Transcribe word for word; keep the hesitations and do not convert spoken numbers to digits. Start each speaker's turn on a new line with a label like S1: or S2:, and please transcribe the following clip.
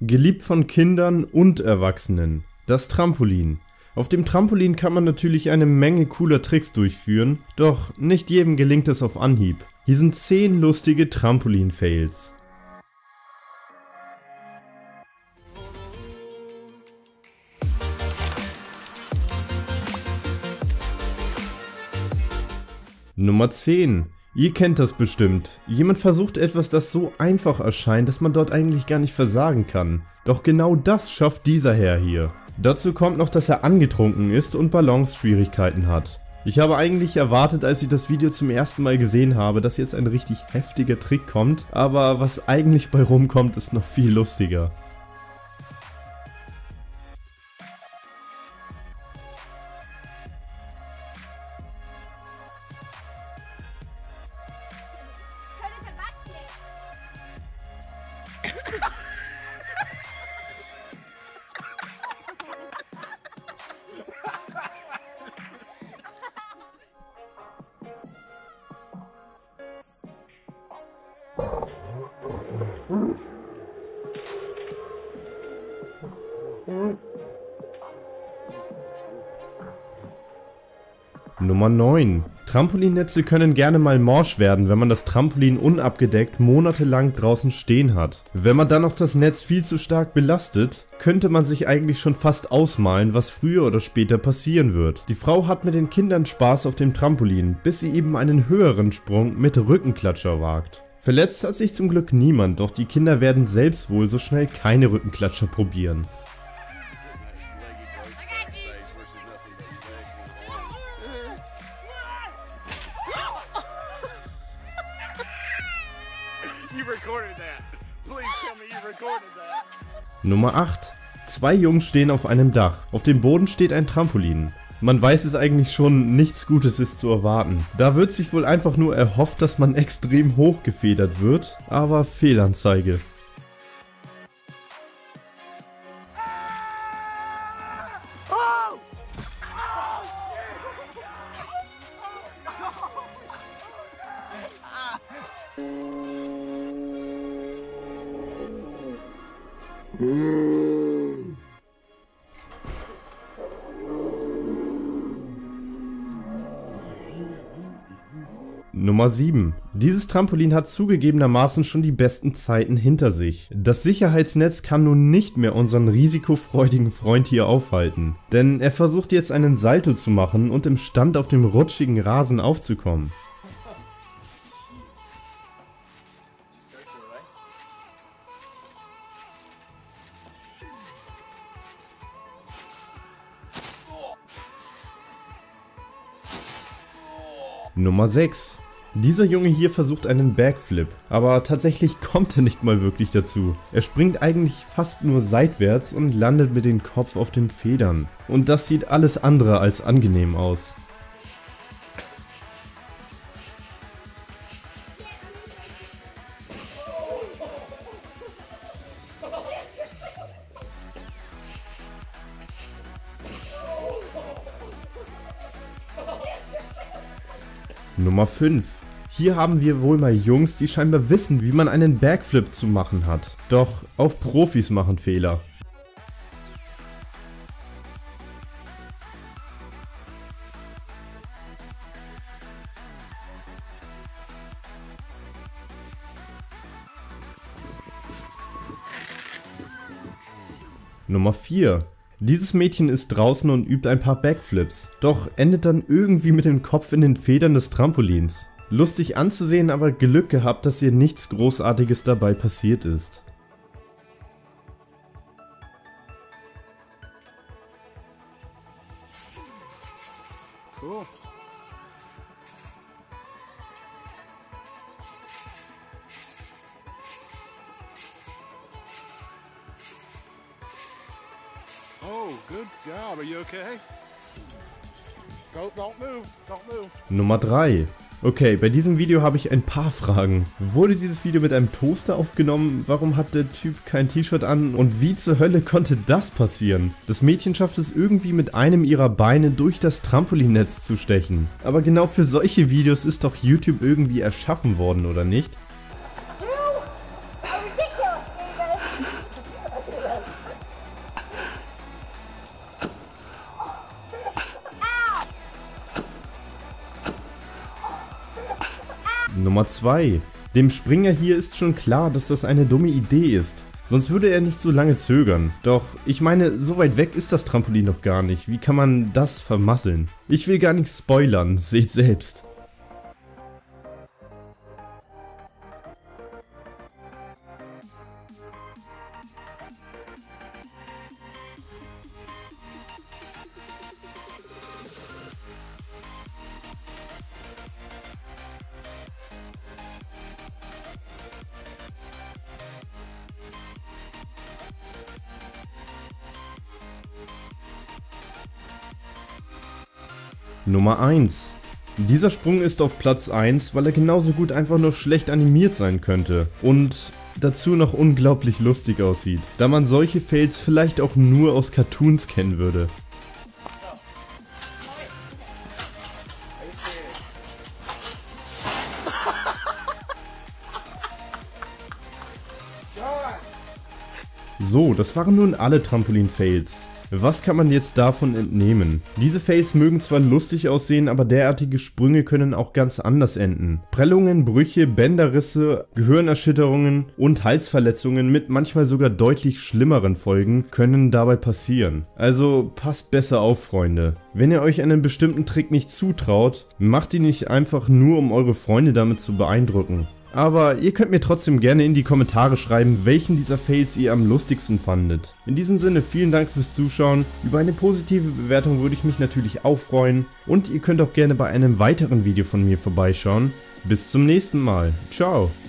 S1: Geliebt von Kindern und Erwachsenen. Das Trampolin. Auf dem Trampolin kann man natürlich eine Menge cooler Tricks durchführen, doch nicht jedem gelingt es auf Anhieb. Hier sind zehn lustige Trampolin-Fails. Nummer zehn. Ihr kennt das bestimmt. Jemand versucht etwas, das so einfach erscheint, dass man dort eigentlich gar nicht versagen kann. Doch genau das schafft dieser Herr hier. Dazu kommt noch, dass er angetrunken ist und Balance-Schwierigkeiten hat. Ich habe eigentlich erwartet, als ich das Video zum ersten Mal gesehen habe, dass jetzt ein richtig heftiger Trick kommt, aber was eigentlich bei rumkommt, ist noch viel lustiger. Nummer neun. Trampolinnetze können gerne mal morsch werden, wenn man das Trampolin unabgedeckt monatelang draußen stehen hat. Wenn man dann noch das Netz viel zu stark belastet, könnte man sich eigentlich schon fast ausmalen, was früher oder später passieren wird. Die Frau hat mit den Kindern Spaß auf dem Trampolin, bis sie eben einen höheren Sprung mit Rückenklatscher wagt. Verletzt hat sich zum Glück niemand, doch die Kinder werden selbst wohl so schnell keine Rückenklatscher probieren. Nummer acht. Zwei Jungs stehen auf einem Dach. Auf dem Boden steht ein Trampolin. Man weiß es eigentlich schon, nichts Gutes ist zu erwarten. Da wird sich wohl einfach nur erhofft, dass man extrem hoch gefedert wird, aber Fehlanzeige. Nummer sieben. Dieses Trampolin hat zugegebenermaßen schon die besten Zeiten hinter sich. Das Sicherheitsnetz kann nun nicht mehr unseren risikofreudigen Freund hier aufhalten, denn er versucht jetzt einen Salto zu machen und im Stand auf dem rutschigen Rasen aufzukommen. Nummer sechs. Dieser Junge hier versucht einen Backflip, aber tatsächlich kommt er nicht mal wirklich dazu. Er springt eigentlich fast nur seitwärts und landet mit dem Kopf auf den Federn. Und das sieht alles andere als angenehm aus. Nummer fünf. Hier haben wir wohl mal Jungs, die scheinbar wissen, wie man einen Backflip zu machen hat. Doch auch Profis machen Fehler. Nummer vier. Dieses Mädchen ist draußen und übt ein paar Backflips, doch endet dann irgendwie mit dem Kopf in den Federn des Trampolins. Lustig anzusehen, aber Glück gehabt, dass ihr nichts Großartiges dabei passiert ist.
S2: Cool. Oh, good job. Are you okay? Don't, don't move. Don't move.
S1: Nummer drei. Okay, bei diesem Video habe ich ein paar Fragen. Wurde dieses Video mit einem Toaster aufgenommen? Warum hat der Typ kein T-Shirt an? Und wie zur Hölle konnte das passieren? Das Mädchen schafft es irgendwie mit einem ihrer Beine durch das Trampolinnetz zu stechen. Aber genau für solche Videos ist doch YouTube irgendwie erschaffen worden, oder nicht? Nummer zwei. Dem Springer hier ist schon klar, dass das eine dumme Idee ist. Sonst würde er nicht so lange zögern. Doch, ich meine, so weit weg ist das Trampolin noch gar nicht. Wie kann man das vermasseln? Ich will gar nichts spoilern, seht selbst. Nummer eins. Dieser Sprung ist auf Platz eins, weil er genauso gut einfach nur schlecht animiert sein könnte und dazu noch unglaublich lustig aussieht, da man solche Fails vielleicht auch nur aus Cartoons kennen würde. So, das waren nun alle Trampolin-Fails. Was kann man jetzt davon entnehmen? Diese Fails mögen zwar lustig aussehen, aber derartige Sprünge können auch ganz anders enden. Prellungen, Brüche, Bänderrisse, Gehirnerschütterungen und Halsverletzungen mit manchmal sogar deutlich schlimmeren Folgen können dabei passieren. Also passt besser auf, Freunde. Wenn ihr euch einen bestimmten Trick nicht zutraut, macht ihn nicht einfach nur, um eure Freunde damit zu beeindrucken. Aber ihr könnt mir trotzdem gerne in die Kommentare schreiben, welchen dieser Fails ihr am lustigsten fandet. In diesem Sinne vielen Dank fürs Zuschauen, über eine positive Bewertung würde ich mich natürlich auch freuen und ihr könnt auch gerne bei einem weiteren Video von mir vorbeischauen. Bis zum nächsten Mal, ciao!